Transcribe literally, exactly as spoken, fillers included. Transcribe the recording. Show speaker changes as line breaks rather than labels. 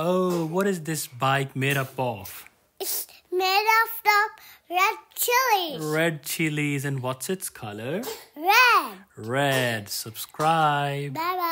Oh, what is this bike made up of?
It's made of the red chilies.
Red chilies. And what's its color?
Red.
Red. Subscribe.
Bye bye.